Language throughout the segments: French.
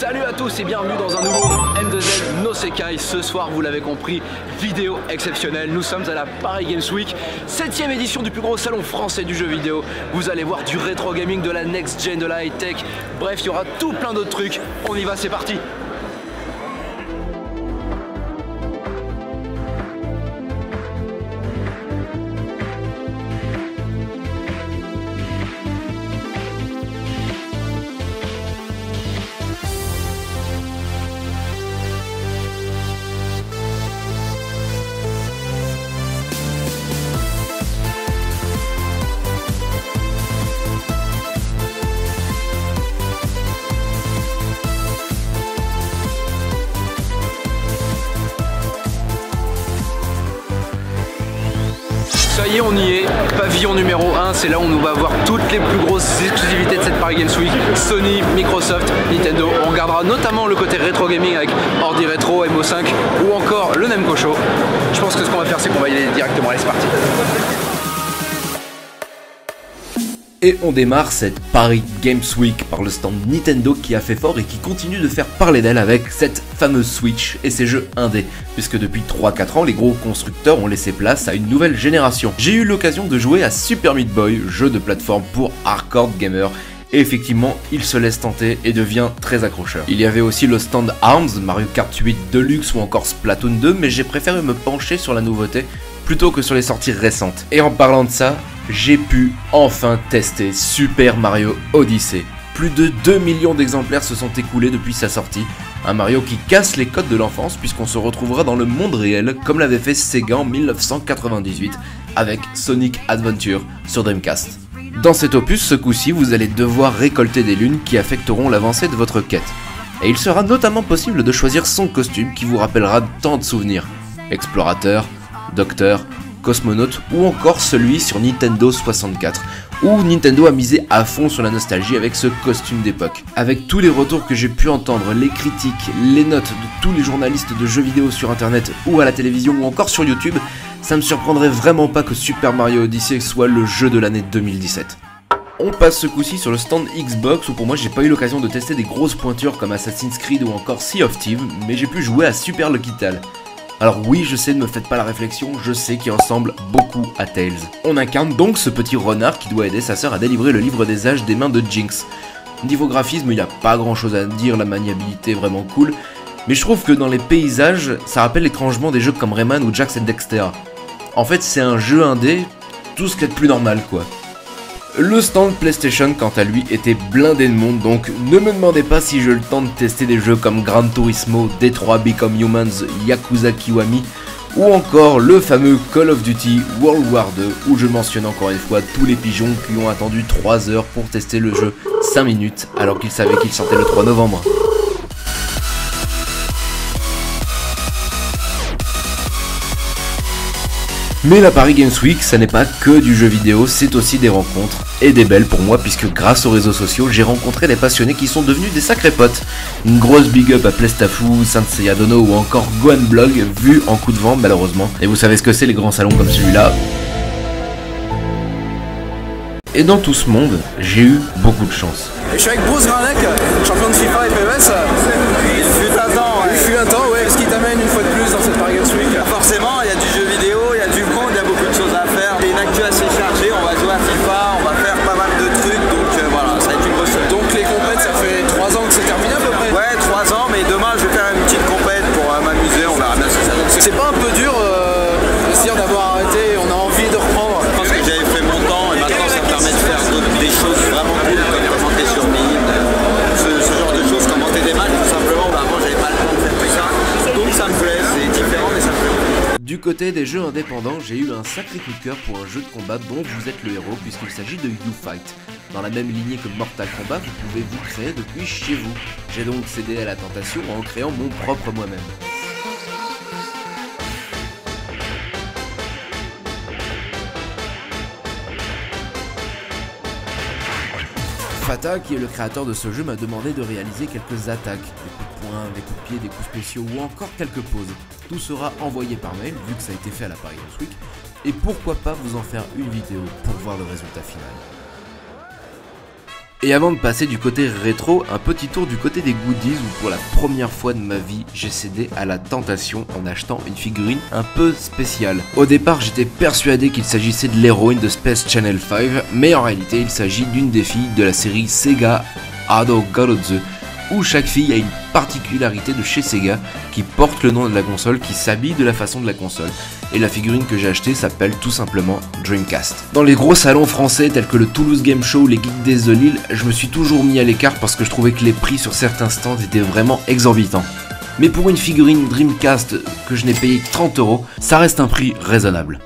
Salut à tous et bienvenue dans un nouveau M2Z No Sekai. Ce soir, vous l'avez compris, vidéo exceptionnelle. Nous sommes à la Paris Games Week, 7ème édition du plus gros salon français du jeu vidéo. Vous allez voir du rétro gaming, de la next gen, de la high tech. Bref, il y aura tout plein d'autres trucs. On y va, c'est parti. Ça y est, on y est, pavillon numéro 1, c'est là où on va voir toutes les plus grosses exclusivités de cette Paris Games Week. Sony, Microsoft, Nintendo. On regardera notamment le côté rétro gaming avec Ordi Rétro, MO5 ou encore le Nemco Show. Je pense que ce qu'on va faire, c'est qu'on va y aller directement. Allez, c'est parti. Et on démarre cette Paris Games Week par le stand Nintendo qui a fait fort et qui continue de faire parler d'elle avec cette fameuse Switch et ses jeux indés, puisque depuis 3-4 ans, les gros constructeurs ont laissé place à une nouvelle génération. J'ai eu l'occasion de jouer à Super Meat Boy, jeu de plateforme pour hardcore gamers, et effectivement, il se laisse tenter et devient très accrocheur. Il y avait aussi le stand ARMS, Mario Kart 8 Deluxe ou encore Splatoon 2, mais j'ai préféré me pencher sur la nouveauté plutôt que sur les sorties récentes. Et en parlant de ça, j'ai pu enfin tester Super Mario Odyssey. Plus de 2 millions d'exemplaires se sont écoulés depuis sa sortie. Un Mario qui casse les codes de l'enfance puisqu'on se retrouvera dans le monde réel comme l'avait fait Sega en 1998 avec Sonic Adventure sur Dreamcast. Dans cet opus, ce coup-ci, vous allez devoir récolter des lunes qui affecteront l'avancée de votre quête. Et il sera notamment possible de choisir son costume qui vous rappellera tant de souvenirs. Explorateur, docteur, cosmonaute ou encore celui sur Nintendo 64, où Nintendo a misé à fond sur la nostalgie avec ce costume d'époque. Avec tous les retours que j'ai pu entendre, les critiques, les notes de tous les journalistes de jeux vidéo sur internet ou à la télévision ou encore sur YouTube, ça me surprendrait vraiment pas que Super Mario Odyssey soit le jeu de l'année 2017. On passe ce coup-ci sur le stand Xbox où pour moi j'ai pas eu l'occasion de tester des grosses pointures comme Assassin's Creed ou encore Sea of Thieves, mais j'ai pu jouer à Super Lucky Tale. Alors oui, je sais, ne me faites pas la réflexion, je sais qu'il ressemble beaucoup à Tails. On incarne donc ce petit renard qui doit aider sa sœur à délivrer le livre des âges des mains de Jinx. Niveau graphisme, il n'y a pas grand chose à dire, la maniabilité est vraiment cool, mais je trouve que dans les paysages, ça rappelle étrangement des jeux comme Rayman ou Jax and Dexter. En fait, c'est un jeu indé, tout ce qu'il y a de plus normal quoi. Le stand PlayStation quant à lui était blindé de monde, donc ne me demandez pas si j'ai eu le temps de tester des jeux comme Gran Turismo, Detroit Become Humans, Yakuza Kiwami ou encore le fameux Call of Duty World War 2 où je mentionne encore une fois tous les pigeons qui ont attendu 3 heures pour tester le jeu 5 minutes alors qu'ils savaient qu'il sortait le 3 novembre. Mais la Paris Games Week, ça n'est pas que du jeu vidéo, c'est aussi des rencontres, et des belles pour moi, puisque grâce aux réseaux sociaux, j'ai rencontré des passionnés qui sont devenus des sacrés potes. Une grosse big up à Plestafou, Saint-Seiya Dono ou encore Gohan Blog, vu en coup de vent malheureusement. Et vous savez ce que c'est les grands salons comme celui-là. Et dans tout ce monde, j'ai eu beaucoup de chance. Je suis avec Bruce Granec, champion de FIFA et PES. Il fut un temps, ouais. Il fut un temps, ouais. Qu'est-ce qui t'amène une fois de plus dans cette Paris Games Week? Forcément, il y a du jeu vidéo, il y a du monde, il y a beaucoup de choses à faire. Il y a une actu assez chargée, on va jouer à FIFA, on va faire pas mal de trucs, donc voilà, ça va être une grosse semaine. Donc les compètes, ça fait 3 ans que c'est terminé à peu près? Ouais, 3 ans, mais demain je vais faire une petite compète pour m'amuser, on verra bien si ça donne. C'est pas un peu dur de se dire d'avoir arrêté, on a envie de reprendre? Je pense que j'avais fait mon temps et maintenant ça me permet de faire des choses vraiment cool, comme commenter sur Mine, ce genre de choses, commenter des matchs tout simplement. Avant j'avais pas le temps de faire tout ça, donc ça me plaît, c'est différent mais ça me plaît. Du côté des jeux indépendants, j'ai eu un sacré coup de cœur pour un jeu de combat dont vous êtes le héros puisqu'il s'agit de YouFight. Dans la même lignée que Mortal Kombat, vous pouvez vous créer depuis chez vous. J'ai donc cédé à la tentation en créant mon propre moi-même. Fata, qui est le créateur de ce jeu, m'a demandé de réaliser quelques attaques, des coups de poing, des coups de pied, des coups spéciaux ou encore quelques poses. Tout sera envoyé par mail, vu que ça a été fait à la Paris Games Week, et pourquoi pas vous en faire une vidéo pour voir le résultat final. Et avant de passer du côté rétro, un petit tour du côté des goodies où pour la première fois de ma vie, j'ai cédé à la tentation en achetant une figurine un peu spéciale. Au départ, j'étais persuadé qu'il s'agissait de l'héroïne de Space Channel 5, mais en réalité, il s'agit d'une des filles de la série Sega Ado Garotsu, où chaque fille a une particularité de chez Sega qui porte le nom de la console, qui s'habille de la façon de la console. Et la figurine que j'ai achetée s'appelle tout simplement Dreamcast. Dans les gros salons français tels que le Toulouse Game Show ou les Geek Days de Lille, je me suis toujours mis à l'écart parce que je trouvais que les prix sur certains stands étaient vraiment exorbitants. Mais pour une figurine Dreamcast que je n'ai payé 30 €, ça reste un prix raisonnable.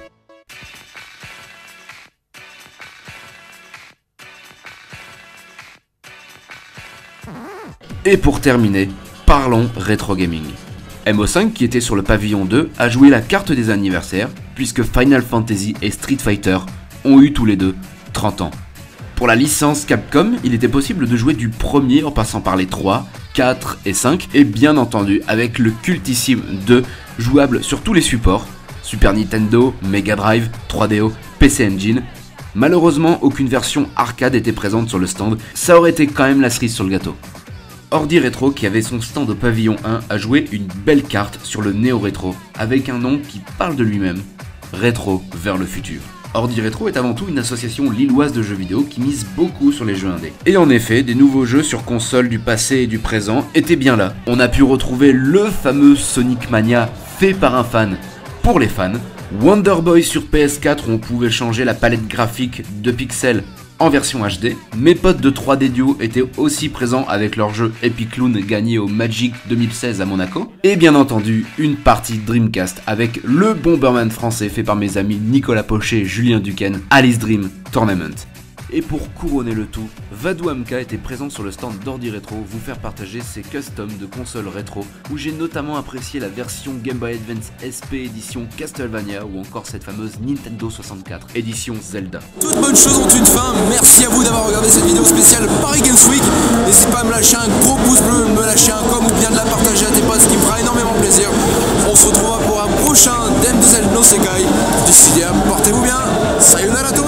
Et pour terminer, parlons rétro gaming. MO5, qui était sur le pavillon 2, a joué la carte des anniversaires, puisque Final Fantasy et Street Fighter ont eu tous les deux 30 ans. Pour la licence Capcom, il était possible de jouer du premier en passant par les 3, 4 et 5, et bien entendu avec le cultissime 2, jouable sur tous les supports, Super Nintendo, Mega Drive, 3DO, PC Engine. Malheureusement, aucune version arcade était présente sur le stand, ça aurait été quand même la cerise sur le gâteau. Ordi Retro, qui avait son stand au pavillon 1, a joué une belle carte sur le Néo Rétro, avec un nom qui parle de lui-même, Rétro vers le futur. Ordi Retro est avant tout une association lilloise de jeux vidéo qui mise beaucoup sur les jeux indés. Et en effet, des nouveaux jeux sur console du passé et du présent étaient bien là. On a pu retrouver le fameux Sonic Mania fait par un fan pour les fans, Wonder Boy sur PS4 où on pouvait changer la palette graphique de pixels en version HD. Mes potes de 3D Duo étaient aussi présents avec leur jeu Epic Loon gagné au Magic 2016 à Monaco. Et bien entendu, une partie Dreamcast avec le Bomberman français fait par mes amis Nicolas Pochet et Julien Duquesne, Alice Dream Tournament. Et pour couronner le tout, Vadou Amka était présent sur le stand d'Ordi Retro vous faire partager ses customs de consoles rétro où j'ai notamment apprécié la version Game Boy Advance SP édition Castlevania ou encore cette fameuse Nintendo 64 édition Zelda. Toutes bonnes choses ont une fin, merci à vous d'avoir regardé cette vidéo spéciale Paris Games Week. N'hésite pas à me lâcher un gros pouce bleu, me lâcher un com ou bien de la partager à tes potes, ce qui me fera énormément plaisir. On se retrouvera pour un prochain Dem2L No Sekai. D'ici là, portez-vous bien, sayonara.